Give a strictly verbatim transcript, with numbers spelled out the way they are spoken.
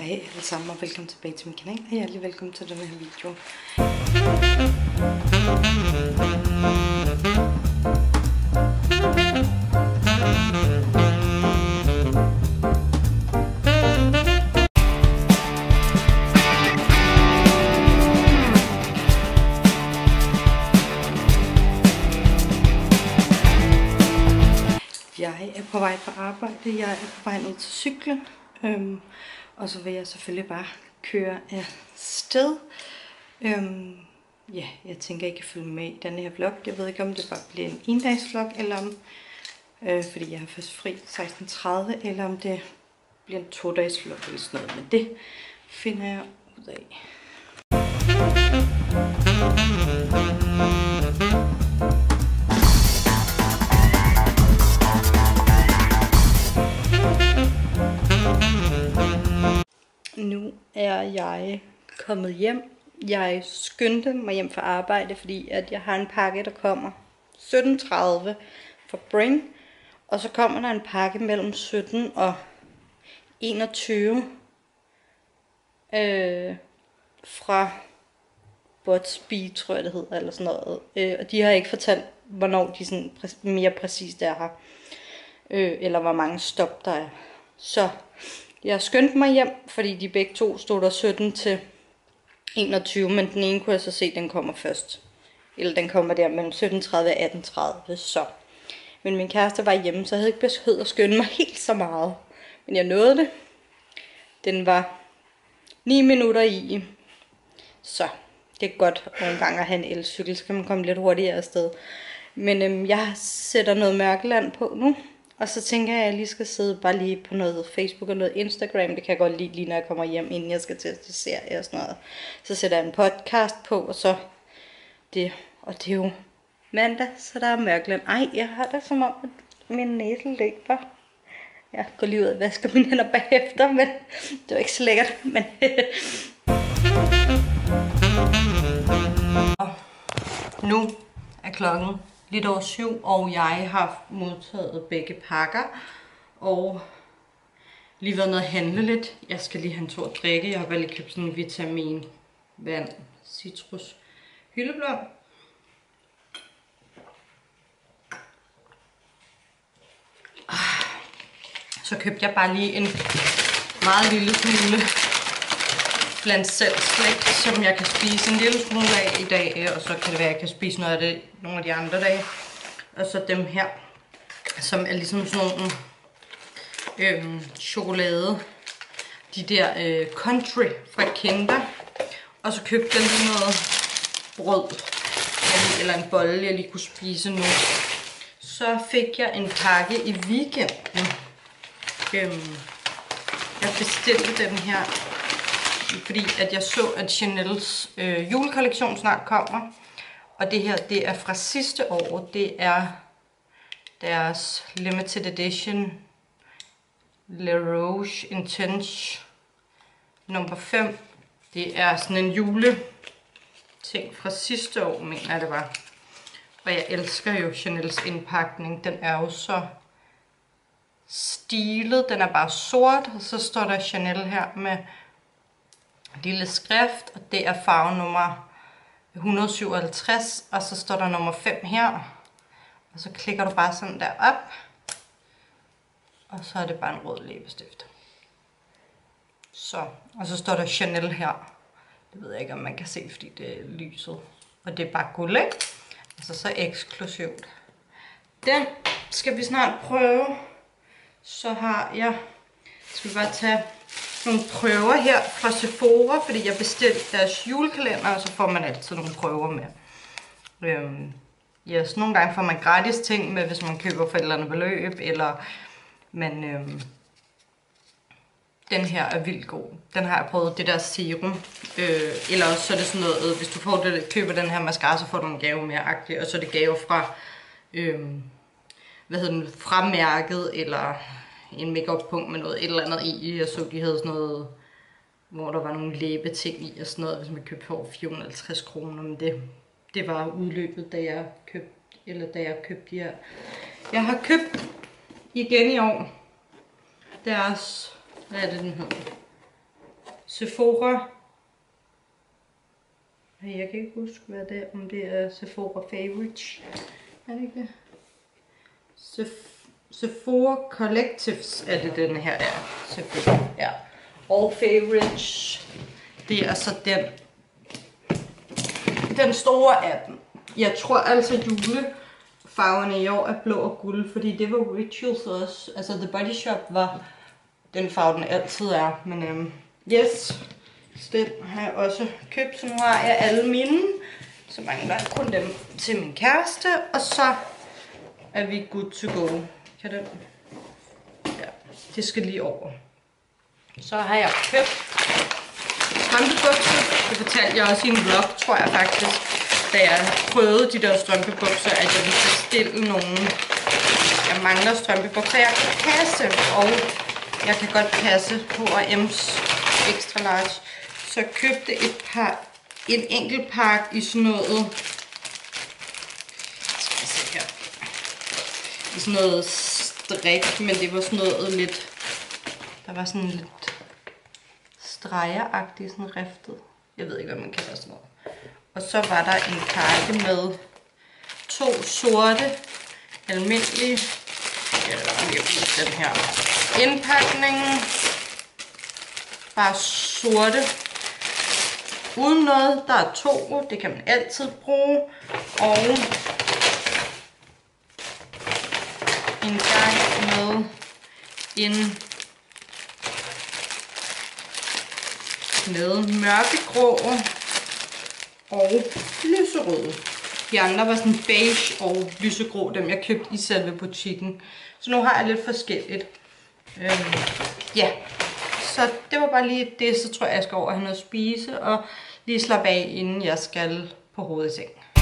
Hej alle sammen og velkommen tilbage til min kanal, og hjertelig velkommen til denne her video. Jeg er på vej på arbejde, jeg er på vej ned til cykle. Øhm, og så vil jeg selvfølgelig bare køre af sted. Øhm, ja, jeg tænker ikke at følge med i denne her vlog. Jeg ved ikke om det bare bliver en endagsvlog, eller om, øh, fordi jeg har først fri seksten tredive, eller om det bliver en to-dages vlog eller sådan noget. Men det finder jeg ud af. Nu er jeg kommet hjem. Jeg skyndte mig hjem fra arbejde, fordi at jeg har en pakke, der kommer sytten tredive fra Bring. Og så kommer der en pakke mellem sytten og enogtyve øh, fra Botsby, tror jeg det hedder, eller sådan noget. Øh, og de har ikke fortalt, hvornår de sådan præ- mere præcist er her. Øh, eller hvor mange stop der er. Så jeg skyndte mig hjem, fordi de begge to stod der sytten til enogtyve, men den ene kunne jeg så se, den kommer først. Eller den kommer der mellem sytten tredive og atten tredive, så. Men min kæreste var hjemme, så jeg havde ikke behøvet at skynde mig helt så meget. Men jeg nåede det. Den var ni minutter i. Så det er godt nogle gange at have en elcykel, så kan man komme lidt hurtigere afsted. Men øhm, jeg sætter noget mørkeland på nu. Og så tænker jeg, at jeg lige skal sidde bare lige på noget Facebook og noget Instagram. Det kan jeg godt lide, lige når jeg kommer hjem, inden jeg skal til serie og sådan noget. Så sætter jeg en podcast på, og så det. Og det er jo mandag, så der er mørkeland. Ej, jeg har det som om, at min næse ligger. Jeg går lige ud og vasker mine hænder bagefter, men det var ikke så lækkert. Men nu er klokken lidt over syv, og jeg har modtaget begge pakker, og lige været nede at handle lidt. Jeg skal lige have en tur at drikke. Jeg har bare lige købt sådan en vitamin, vand, citrus, hyldeblom. Så købte jeg bare lige en meget lille smule blandt selv slik, som jeg kan spise en lille smule af i dag, og så kan det være, at jeg kan spise noget af det nogle af de andre dage. Og så dem her, som er ligesom sådan nogle øhm, chokolade, de der øh, country fra Kinder. Og så købte jeg lige noget brød, eller en bolle, jeg lige kunne spise nu. Så fik jeg en pakke i weekenden. Øhm, jeg bestilte den her, fordi at jeg så, at Chanels øh, julekollektion snart kommer. Og det her, det er fra sidste år. Det er deres limited edition Le Rouge Intense nummer fem. Det er sådan en jule ting fra sidste år, mener jeg det var. Og jeg elsker jo Chanels indpakning. Den er jo så stilet. Den er bare sort, og så står der Chanel her med lille skrift, og det er farve nummer et hundrede syvoghalvtreds, og så står der nummer fem her, og så klikker du bare sådan der op, og så er det bare en rød læbestift. Så, og så står der Chanel her. Det ved jeg ikke, om man kan se, fordi det er lyset, og det er bare guld, ikke? Altså så eksklusivt. Den skal vi snart prøve. Så har jeg, skal vi bare tage nogle prøver her fra Sephora, fordi jeg bestilte deres julekalender, og så får man altid nogle prøver med. Øhm, ja, så nogle gange får man gratis ting med, hvis man køber for et eller andet beløb, eller, men øhm, den her er vildt god. Den har jeg prøvet, det der serum, øh, eller også så er det sådan noget, hvis du får det, køber den her mascara, så får du en gave mere agtig, og så er det gave fra, øhm, hvad hedder den, fra mærket, eller en make-up punkt med noget et eller andet i. Jeg så, de havde sådan noget, hvor der var nogle læbeting i og sådan noget, hvis man købte for fire hundrede og halvtreds kroner, men det, det var udløbet, da jeg købte, eller da jeg købte de her. Jeg har købt igen i år deres, hvad er det den hedder? Sephora. Jeg kan ikke huske, hvad det er, om det er Sephora Favorites. Er det ikke det? Seph- Sephora Collectives er det den her er. Sephora, ja. All Favorites. Det er så den. Den store af dem. Jeg tror altså julefarverne i år er blå og guld, fordi det var Rituals også. Altså The Body Shop var den farve, den altid er. Men øhm, yes, så den har jeg også købt, så nu har jeg alle mine. Så mangler jeg kun dem til min kæreste, og så er vi good to go. Kan den? Ja, det skal lige over. Så har jeg købt strømpebukser. Det fortalte jeg også i en vlog, tror jeg faktisk, da jeg prøvede de der strømpebukser, at jeg ville bestille nogle. Jeg mangler strømpebukser, jeg kan passe, og jeg kan godt passe H og M's extra large. Så jeg købte et par, en enkelt pakke i sådan noget, skal jeg se her, i sådan noget strik, men det var sådan noget lidt, der var sådan lidt stregeragtigt, sådan riftet. Jeg ved ikke, hvad man kalder sådan noget. Og så var der en pakke med to sorte, almindelige, jeg vil lige vise den her, indpakningen, bare sorte, uden noget, der er to, det kan man altid bruge, og en gang med en med mørkegrå og lyserød. De andre var sådan beige og lysegrå, dem jeg købte i selve butikken. Så nu har jeg lidt forskelligt. Øhm, ja, så det var bare lige det. Så tror jeg, jeg skal over og have noget at spise og lige slappe af, inden jeg skal på hovedet i seng.